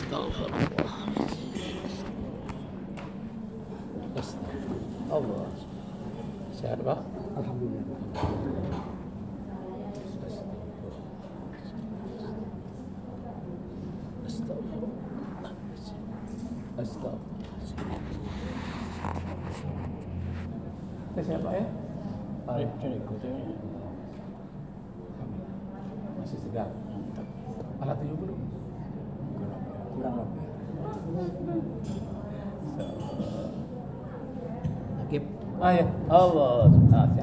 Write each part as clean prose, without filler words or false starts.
Allah. Sehat Pak? Alhamdulillah. Astagfirullah. Siapa ya? Masih segar. Alat tujuh belum? Kurang lebih. Akib. Ah ya. Allah. Siap.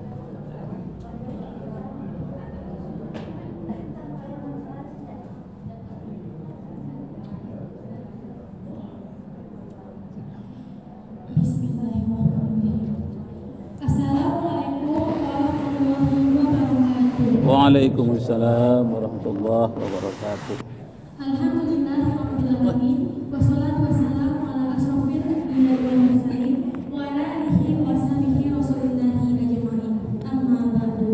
Waalaikumsalam warahmatullahi wabarakatuh. Alhamdulillahirrahmanirrahim. Wassalatu wassalamu ala asrofil anbiya'i wal mursalin wa ala alihi wa sahbihi rasulillahi ajma'in. Amma ba'du.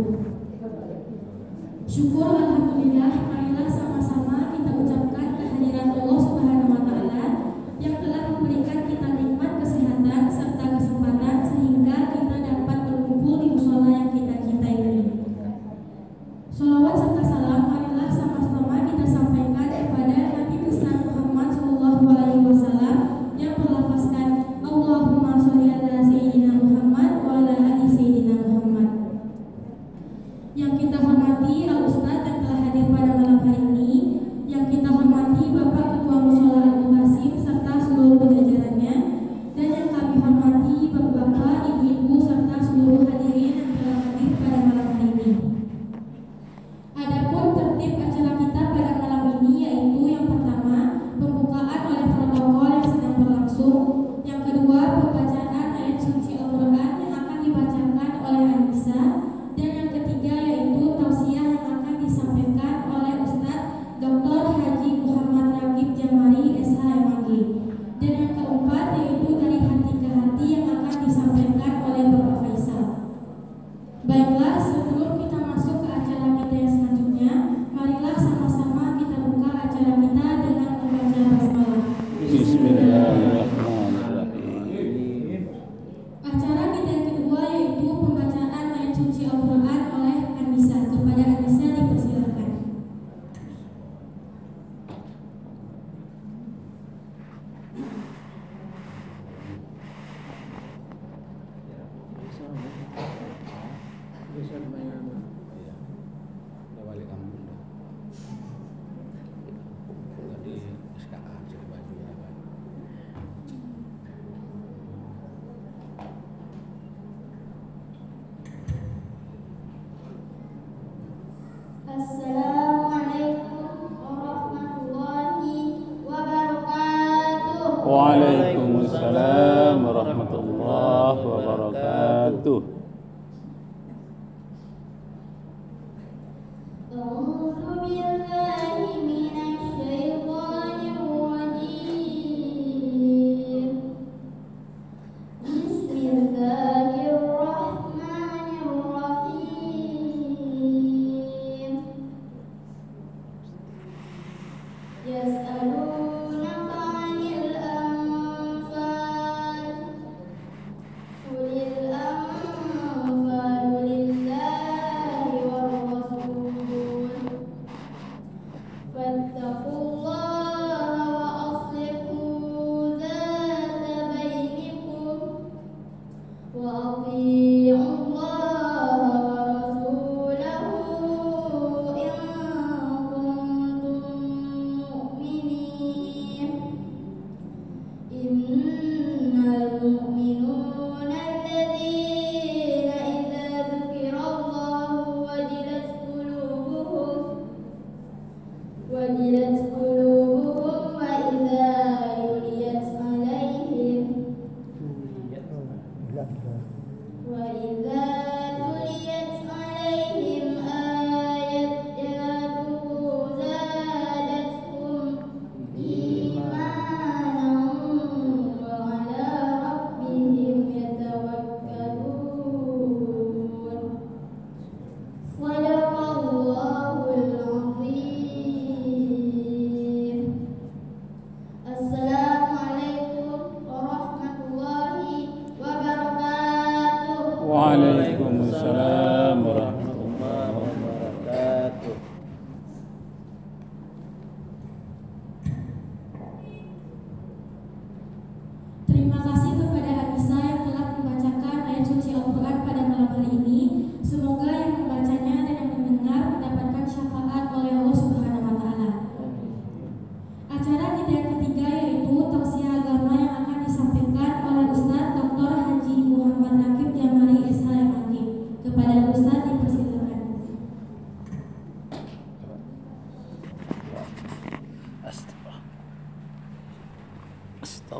Syukur alhamdulillah, marilah sama-sama kita ucapkan kehadiran Allah Subhanahu wa taala yang telah memberikan kita nikmat kesehatan serta kesempatan sehingga kita dapat berkumpul di mushola yang kita cintai ini. Sholawat serta salam marilah sama-sama kita sampaikan kepada Nabi besar Muhammad SAW yang berlafazkan Allahumma sholli ala Sayyidina Muhammad wa ala ali Sayyidina Muhammad. Yang kita hormati Al-Ustadz yang telah hadir pada malam hari ini, yang kita hormati Bapak Ketua Mushola Al-Qasim serta seluruh jajarannya, dan yang kami hormati Bapak-bapak, ibu-ibu serta seluruh hadirin yang telah hadir pada malam hari ini. Adapun tertib acara kita pada malam ini yaitu yang pertama pembukaan oleh protokol yang sedang berlangsung, yang kedua pembacaan ayat suci Al-Quran yang akan dibacakan oleh Anissa, dan yang ketiga yaitu tausiah yang akan disampaikan oleh Ustadz Dr. Haji Muhammad Ragib Jamari SHMAG, dan yang keempat yaitu dari hati ke hati yang akan disampaikan oleh Bapak Faisal. Baiklah, sebelum kita masuk ke acara kita yang selanjutnya, marilah sama-sama kita buka acara kita dengan membaca basmalah. Bismillahirrahmanirrahim. Acara kita yang kedua yaitu pembacaan ayat suci Al-Quran oleh Anissa. Kepada Anissa dipersilakan. Assalamualaikum warahmatullahi wabarakatuh. Waalaikumsalam warahmatullahi wabarakatuh. A'udzu billahi minasy syaithanir rajim. Bismillahirrahmanirrahim. Yas'alunaka 'anil anfal. Qulil anfalu lillahi war rasul.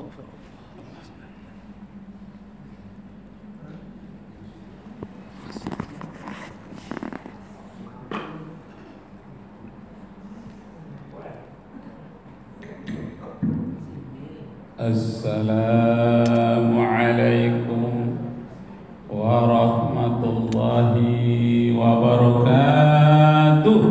Assalamualaikum warahmatullahi wabarakatuh.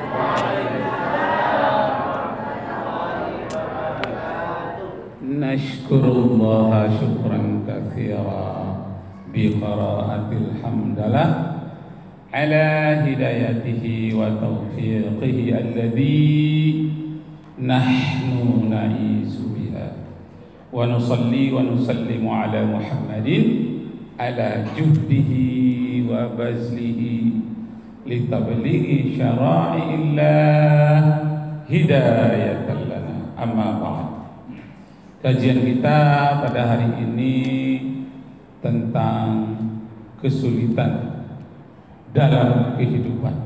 Nashkurullah syukran katsira bi qiraatil hamdalah ala hidayatihi wa taufiqihi alladhi nahnu na'isu biha. Wa nusalli wa nusallimu ala Muhammadin ala juhdihi wa bazlihi li tablighi syara'illah hidayatan lana. Amma ba'd. Kajian kita pada hari ini tentang kesulitan dalam kehidupan.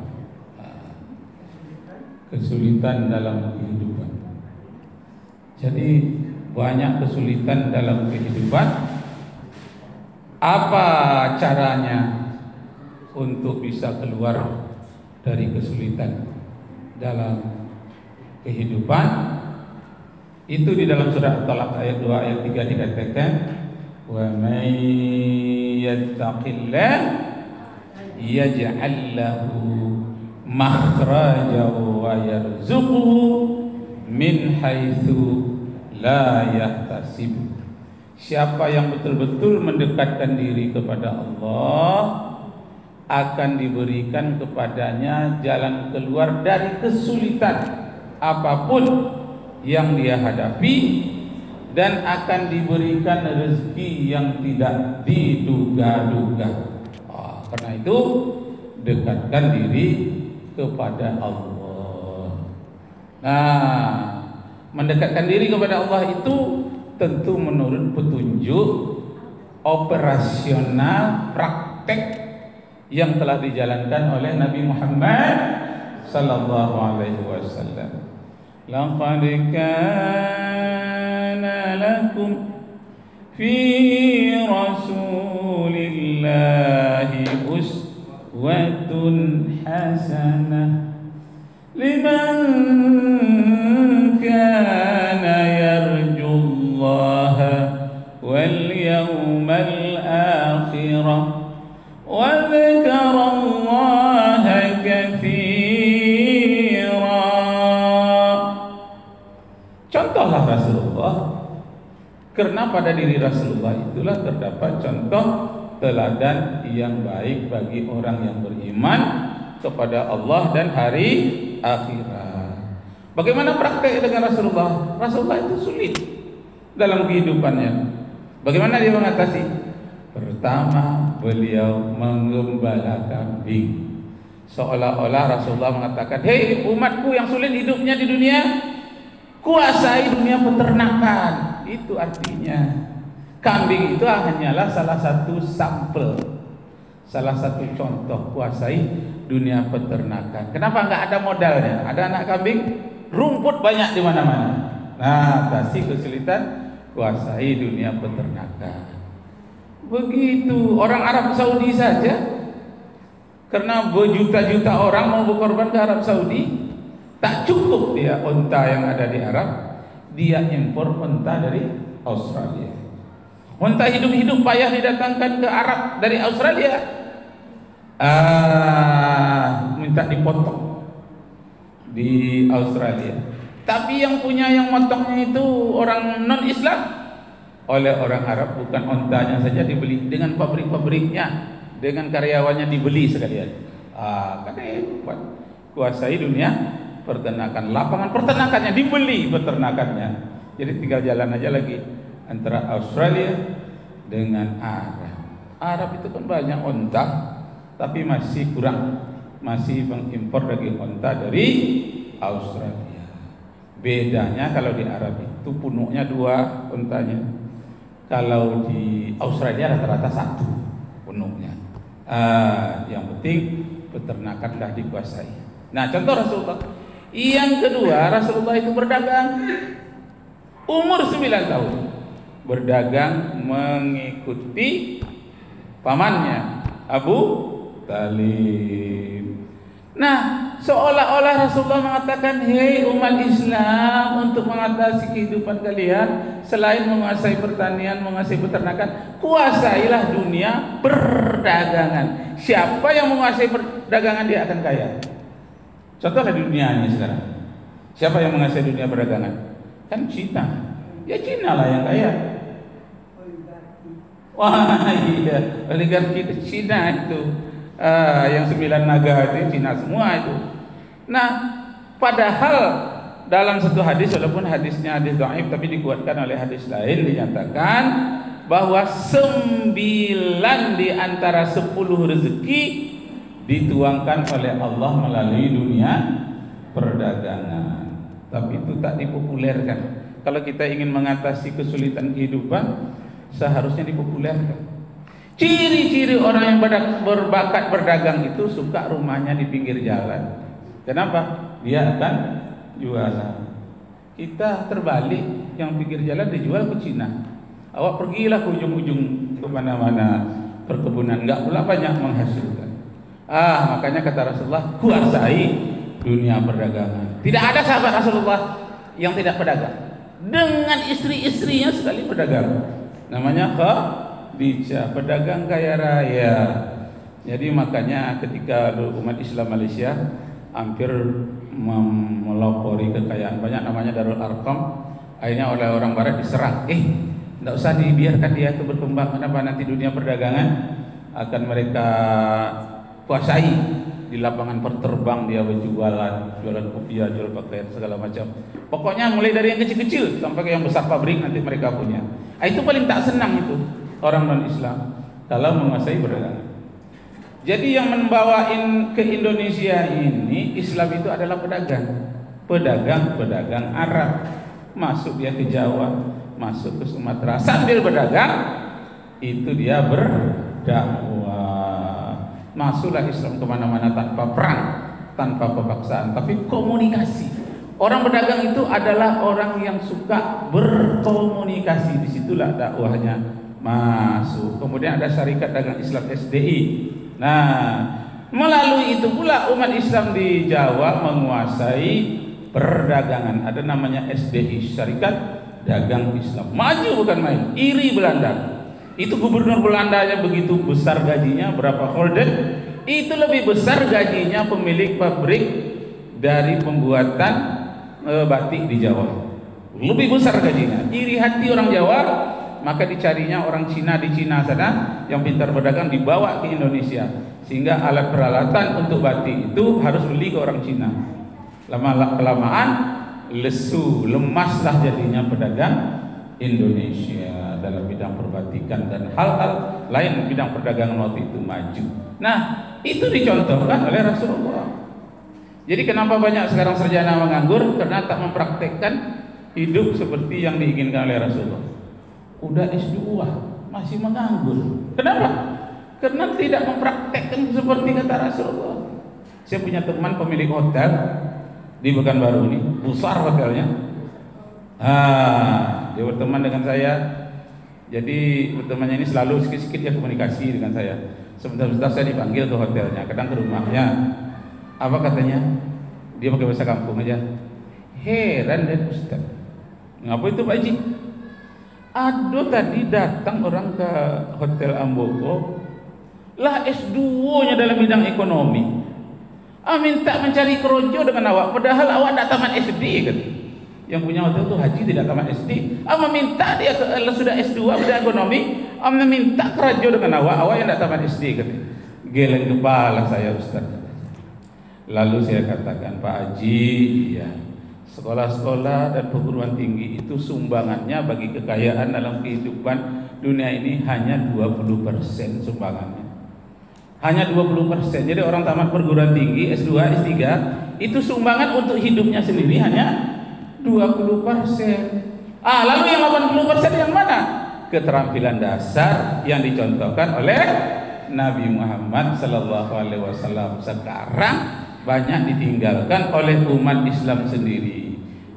Kesulitan dalam kehidupan. Jadi banyak kesulitan dalam kehidupan. Apa caranya untuk bisa keluar dari kesulitan dalam kehidupan? Itu di dalam surah At-Talaq ayat 2 ayat 3 dikatakan, wa may yattaqillah yaj'al lahu makhraja wa yarzuquhu min haitsu la yahtasib. Siapa yang betul-betul mendekatkan diri kepada Allah, akan diberikan kepadanya jalan keluar dari kesulitan apapun yang dia hadapi, dan akan diberikan rezeki yang tidak diduga-duga. Karena itu dekatkan diri kepada Allah. Nah, mendekatkan diri kepada Allah itu tentu menurut petunjuk operasional praktek yang telah dijalankan oleh Nabi Muhammad sallallahu alaihi wasallam. Laqad kana lakum fi rasulillahi uswatun hasanah liman kana yarjullaha wal yawmal akhirah wa dzakarallaha katsira. Contohlah Rasulullah, karena pada diri Rasulullah itulah terdapat contoh teladan yang baik bagi orang yang beriman kepada Allah dan hari akhirat. Bagaimana praktek dengan Rasulullah? Rasulullah itu sulit dalam kehidupannya. Bagaimana dia mengatasi? Pertama, beliau menggembala kambing. Seolah-olah Rasulullah mengatakan, hei umatku yang sulit hidupnya di dunia, kuasai dunia peternakan. Itu artinya kambing itu hanyalah salah satu sampel, salah satu contoh kuasai dunia peternakan. Kenapa nggak ada modalnya? Ada anak kambing, rumput banyak di mana-mana. Nah, kasih kesulitan, kuasai dunia peternakan. Begitu orang Arab Saudi saja, karena berjuta-juta orang mau berkorban ke Arab Saudi, tak cukup dia unta yang ada di Arab, dia impor unta dari Australia. Unta hidup-hidup payah didatangkan ke Arab dari Australia, minta dipotong di Australia. Tapi yang punya, yang motongnya itu orang non-Islam. Oleh orang Arab, bukan ontanya saja dibeli, dengan pabrik-pabriknya, dengan karyawannya dibeli sekalian. Karena hebat, kuasai dunia peternakan, lapangan peternakannya dibeli peternakannya. Jadi tinggal jalan aja lagi antara Australia dengan Arab. Arab itu kan banyak onta, tapi masih kurang, masih mengimpor daging onta dari Australia. Bedanya kalau di Arab itu punuknya 2 ontanya, kalau di Australia rata-rata 1 punuknya. Yang penting peternakanlah dikuasai. Nah, contoh Rasulullah. Yang kedua, Rasulullah itu berdagang umur 9 tahun. berdagang mengikuti pamannya Abu Talib. Nah, seolah-olah Rasulullah mengatakan, hei umat Islam, untuk mengatasi kehidupan kalian, selain menguasai pertanian, menguasai peternakan, kuasailah dunia perdagangan. Siapa yang menguasai perdagangan dia akan kaya. Contohlah dunia ini sekarang. Siapa yang menguasai dunia perdagangan? Kan Cina. Ya Cina lah yang kaya. Wah iya, oligarki Cina itu. Yang 9 naga itu Cina semua itu. Nah, padahal dalam satu hadis, walaupun hadisnya hadis dhaif tapi dikuatkan oleh hadis lain, dinyatakan bahwa 9 di antara 10 rezeki dituangkan oleh Allah melalui dunia perdagangan. Tapi itu tak dipopulerkan. Kalau kita ingin mengatasi kesulitan kehidupan, seharusnya dipopulerkan. Ciri-ciri orang yang berbakat berdagang itu suka rumahnya di pinggir jalan. Kenapa? Dia akan jualan. Kita terbalik, yang pinggir jalan dijual ke Cina. Awak pergilah ke ujung-ujung ke mana-mana perkebunan, enggak pula banyak menghasilkan. Makanya kata Rasulullah, kuasai dunia perdagangan. Tidak ada sahabat Rasulullah yang tidak pedagang. Dengan istri-istrinya sekali pedagang. Namanya Khadijah, pedagang kaya raya. Jadi makanya ketika umat Islam Malaysia hampir melopori kekayaan banyak, namanya Darul Arqam, akhirnya oleh orang barat diserang. Tidak usah dibiarkan dia itu berkembang, kenapa nanti dunia perdagangan akan mereka kuasai. Di lapangan perterbang dia berjualan, jualan kopiah, jual pakaian segala macam. Pokoknya mulai dari yang kecil-kecil sampai ke yang besar pabrik nanti mereka punya. Itu paling tak senang itu orang non-Islam kalau menguasai perdagangan. Jadi yang membawain ke Indonesia ini Islam itu adalah pedagang Arab. Masuk dia ke Jawa, masuk ke Sumatera, sambil berdagang itu dia berdakwah. Masuklah Islam kemana-mana tanpa perang, tanpa pemaksaan, tapi komunikasi. Orang berdagang itu adalah orang yang suka berkomunikasi. Disitulah dakwahnya masuk. Kemudian ada Syarikat Dagang Islam SDI. Nah, melalui itu pula umat Islam di Jawa menguasai perdagangan. Ada namanya SDI, Syarikat Dagang Islam. Maju bukan main, iri Belanda. Itu gubernur Belandanya begitu besar gajinya, berapa holden, itu lebih besar gajinya pemilik pabrik dari pembuatan batik di Jawa. Lebih besar gajinya. Iri hati orang Jawa, maka dicarinya orang Cina di Cina sana yang pintar berdagang dibawa ke Indonesia, sehingga alat peralatan untuk batik itu harus beli ke orang Cina. Lama-kelamaan lesu, lemaslah jadinya pedagang Indonesia dalam bidang perbatikan dan hal-hal lain bidang perdagangan waktu itu maju. Nah, itu dicontohkan oleh Rasulullah. Jadi kenapa banyak sekarang sarjana menganggur? Karena tak mempraktekkan hidup seperti yang diinginkan oleh Rasulullah. Udah S2 masih menganggur. Kenapa? Karena tidak mempraktekkan seperti kata Rasulullah. Saya punya teman pemilik hotel di Pekanbaru ini, besar hotelnya. Dia berteman dengan saya. Jadi bertemannya ini selalu sikit-sikit dia komunikasi dengan saya. Sebentar-sebentar saya dipanggil ke hotelnya, kadang ke rumahnya. Apa katanya? Dia pakai bahasa kampung aja. Heran deh Ustaz. Ngapa itu Pak Haji? Aduh, tadi datang orang ke Hotel Ambogo, lah S2-nya dalam bidang ekonomi. Minta mencari kerojo dengan awak, padahal awak tak tamat SD kan. Yang punya hotel itu Haji tidak tamat SD. Meminta dia sudah S2 bidang ekonomi, meminta kerojo dengan awak yang tak tamat SD kan. Geleng kepala saya Ustaz. Lalu saya katakan, Pak Haji, ya, sekolah-sekolah dan perguruan tinggi itu sumbangannya bagi kekayaan dalam kehidupan dunia ini hanya 20% sumbangannya. Hanya 20%. Jadi orang tamat perguruan tinggi S2, S3 itu sumbangan untuk hidupnya sendiri hanya 20%. Lalu yang 80% yang mana? Keterampilan dasar yang dicontohkan oleh Nabi Muhammad sallallahu alaihi wasallam sekarang banyak ditinggalkan oleh umat Islam sendiri.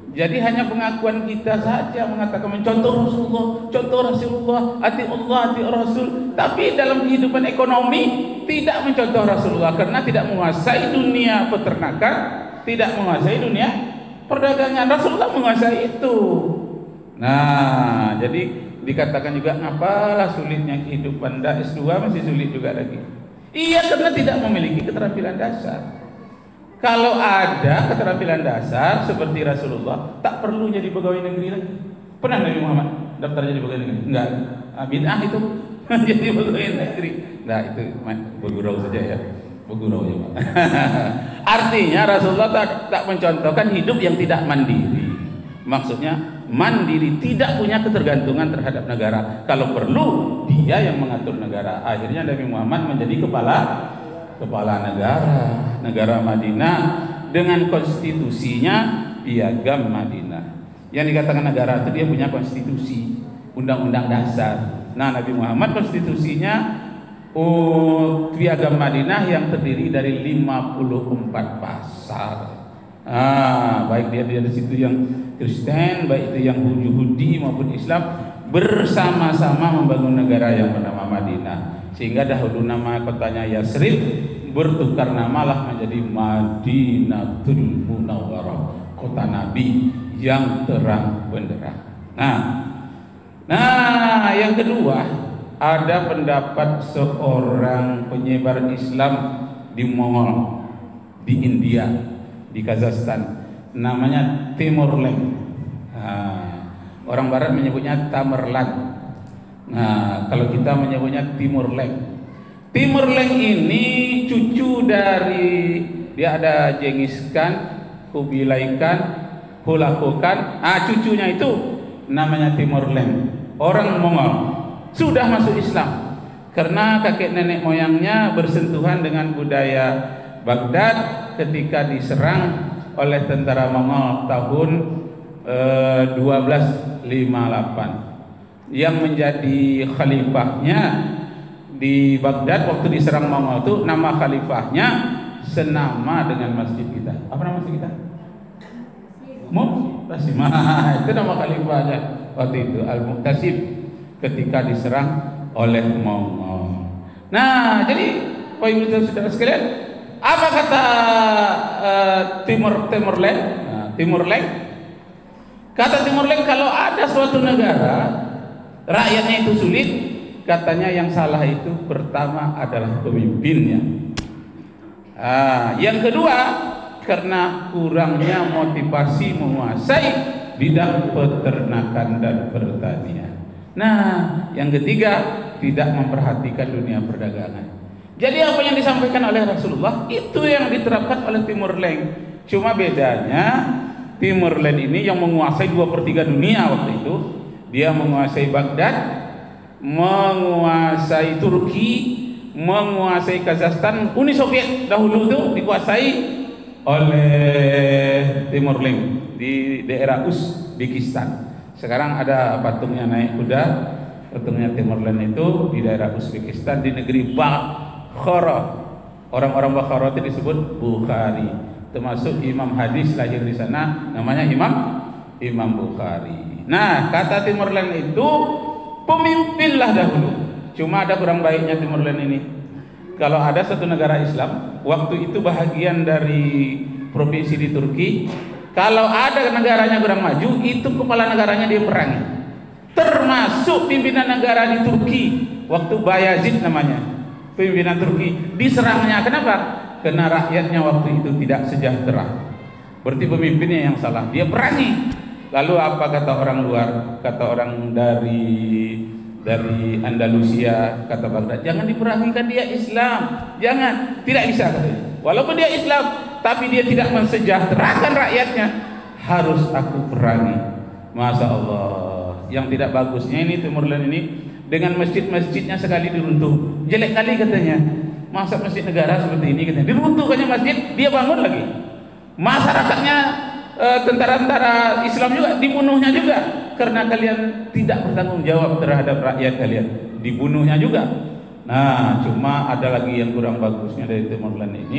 Jadi hanya pengakuan kita saja mengatakan mencontoh Rasulullah, ati Allah, ati Rasul, tapi dalam kehidupan ekonomi tidak mencontoh Rasulullah karena tidak menguasai dunia peternakan, tidak menguasai dunia perdagangan. Rasulullah menguasai itu. Nah, jadi dikatakan juga apalah sulitnya kehidupan, S2 masih sulit juga lagi. Iya, karena tidak memiliki keterampilan dasar. Kalau ada keterampilan dasar seperti Rasulullah, tak perlu jadi pegawai negeri lagi. Pernah Nabi Muhammad daftar jadi pegawai negeri? Enggak. Bid'ah itu jadi pegawai negeri. Nah, itu bergurau saja ya. Bergurau ya, Pak. Artinya Rasulullah tak mencontohkan hidup yang tidak mandiri. Maksudnya mandiri, tidak punya ketergantungan terhadap negara. Kalau perlu dia yang mengatur negara. Akhirnya Nabi Muhammad menjadi kepala negara Madinah dengan konstitusinya Piagam Madinah. Yang dikatakan negara itu dia punya konstitusi, undang-undang dasar. Nah, Nabi Muhammad konstitusinya Piagam Madinah yang terdiri dari 54 pasal. Baik dia di situ yang Kristen, baik itu yang Yahudi maupun Islam, bersama-sama membangun negara yang bernama Madinah. Sehingga dahulu nama kotanya Yasrib bertukar namalah menjadi Madinatul Munawwarah, kota Nabi yang terang benderang. Nah, yang kedua, ada pendapat seorang penyebar Islam di Mongol, di India, di Kazakhstan, namanya Timurlenk. Orang Barat menyebutnya Tamerlan. Nah, kalau kita menyebutnya Timurlenk. Timurlenk ini cucu dari, dia ada Genghis Khan, Kubilai Khan, Hulagu Khan. Cucunya itu namanya Timurlenk. Orang Mongol sudah masuk Islam karena kakek nenek moyangnya bersentuhan dengan budaya Baghdad ketika diserang oleh tentara Mongol tahun 1258. Yang menjadi khalifahnya di Baghdad waktu diserang Mongol itu, nama khalifahnya senama dengan masjid kita. Apa nama masjid kita? Mu'tasim. Itu nama khalifahnya waktu itu, Al-Mu'tasim, ketika diserang oleh Mongol. Nah, jadi Bapak Ibu saudara sekalian, apa kata Timurlenk? Timurlenk, kata Timurlenk, kalau ada suatu negara rakyatnya itu sulit, katanya yang salah itu pertama adalah pemimpinnya. Yang kedua, karena kurangnya motivasi menguasai bidang peternakan dan pertanian. Nah, yang ketiga, tidak memperhatikan dunia perdagangan. Jadi apa yang disampaikan oleh Rasulullah itu yang diterapkan oleh Timurlenk. Cuma bedanya Timurlenk ini yang menguasai 2/3 dunia waktu itu. Dia menguasai Baghdad, menguasai Turki, menguasai Kazakhstan. Uni Soviet dahulu itu dikuasai oleh Timurlenk di daerah Uzbekistan. Sekarang ada patungnya naik kuda, patungnya Timurlenk itu di daerah Uzbekistan, di negeri Bukhara. Orang-orang Bukhara itu disebut Bukhari, termasuk imam hadis lahir di sana, namanya Imam Bukhari. Nah, kata Timurlenk itu pemimpinlah dahulu. Cuma ada kurang baiknya Timurlenk ini. Kalau ada satu negara Islam, waktu itu bahagian dari provinsi di Turki, kalau ada negaranya kurang maju, itu kepala negaranya dia perangi. Termasuk pimpinan negara di Turki, waktu Bayazid namanya, pimpinan Turki, diserangnya. Kenapa? Karena rakyatnya waktu itu tidak sejahtera. Berarti pemimpinnya yang salah, dia perangi. Lalu apa kata orang luar? Kata orang dari Andalusia, kata Baghdad, jangan diperangikan, dia Islam. Jangan, tidak bisa katanya. Walaupun dia Islam, tapi dia tidak mensejahterakan rakyatnya, harus aku perangi. Masya Allah. Yang tidak bagusnya ini Timurlenk ini, dengan masjid-masjidnya sekali diruntuh, jelek kali katanya. Masa masjid negara seperti ini katanya, diruntuhkannya masjid, dia bangun lagi. Masyarakatnya, tentara-tentara Islam juga dibunuhnya juga karena kalian tidak bertanggung jawab terhadap rakyat kalian, dibunuhnya juga. Nah, cuma ada lagi yang kurang bagusnya dari Timurlenk ini,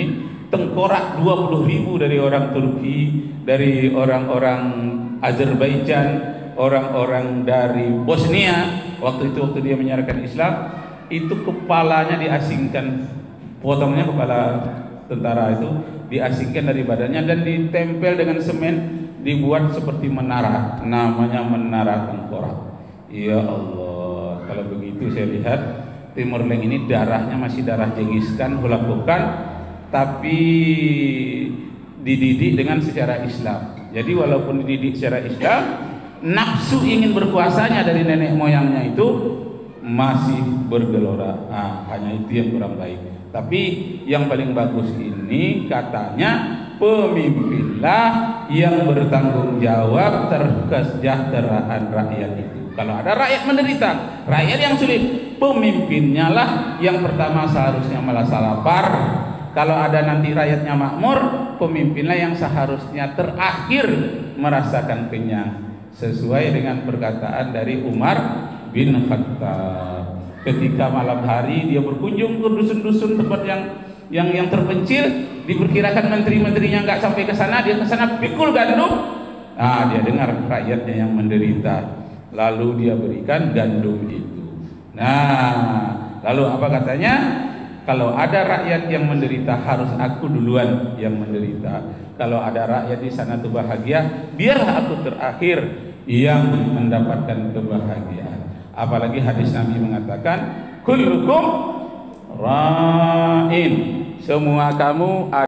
tengkorak 20.000 dari orang Turki, dari orang-orang Azerbaijan, orang-orang dari Bosnia. Waktu dia menyiarkan Islam, itu kepalanya diasingkan, potongnya kepala tentara itu diasingkan dari badannya dan ditempel dengan semen, dibuat seperti menara, namanya menara tengkorak. Ya Allah, kalau begitu saya lihat Timur Leng ini darahnya masih darah Genghis Khan, Hulagukan, tapi dididik dengan secara Islam. Jadi walaupun dididik secara Islam, nafsu ingin berkuasanya dari nenek moyangnya itu masih bergelora. Hanya itu yang kurang baik. Tapi yang paling bagus ini katanya pemimpinlah yang bertanggung jawab terhadap kesejahteraan rakyat itu. Kalau ada rakyat menderita, rakyat yang sulit, pemimpinnya lah yang pertama seharusnya merasa lapar. Kalau ada nanti rakyatnya makmur, pemimpinlah yang seharusnya terakhir merasakan kenyang. Sesuai dengan perkataan dari Umar bin Khattab. Ketika malam hari dia berkunjung ke dusun-dusun tempat yang terpencil, diperkirakan menteri-menterinya nggak sampai ke sana, dia ke sana pikul gandum. Dia dengar rakyatnya yang menderita, lalu dia berikan gandum itu. Lalu apa katanya? Kalau ada rakyat yang menderita, harus aku duluan yang menderita. Kalau ada rakyat di sana tuh bahagia, biarlah aku terakhir yang mendapatkan kebahagiaan. Apalagi hadis Nabi mengatakan, kullukum ra'in, semua kamu